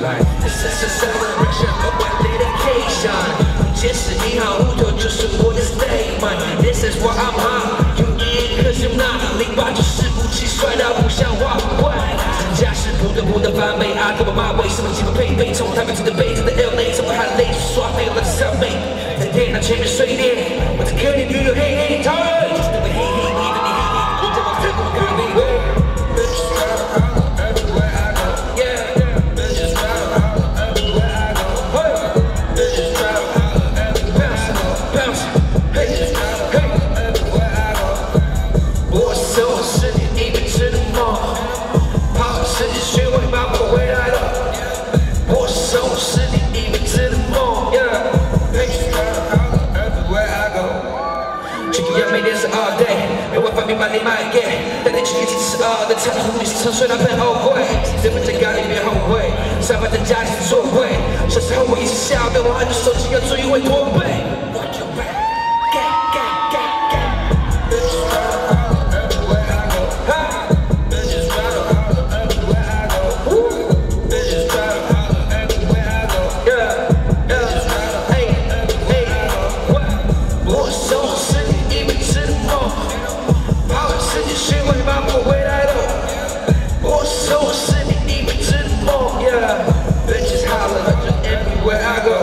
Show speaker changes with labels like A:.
A: 来。这是celebration of my dedication， 解释一号屋头就是我的 statement。This is what I'm on， you in cause you're not。08就是武器，帅到不像话。家是不得翻倍，阿哥我妈为什么基本配备？从台北的北，的 LA， 怎么喊累？耍废了的三妹，在电脑前面睡练，我在客厅女友嘿嘿讨论，就是那个嘿嘿你的你嘿嘿，你叫我太过咖啡味。Bitches gotta holler everywhere I go. Yeah, bitches gotta holler everywhere I go. Bitches gotta holler everywhere I go. Bounce, bitches gotta holler everywhere I go. 我是我是你一辈子的梦，跑世界巡回把我回来了。我是你一辈子的梦。Yeah, bitches gotta holler everywhere I go. 这个样每天是 all day， 没办法明白你买 get， 但你去一次是2的，唱出你是沉睡那份后悔，这份在咖喱别后悔，上班在家里是座位，小时候我一直笑，但我按着手机要注意会驼背。Bitches holler everywhere I go.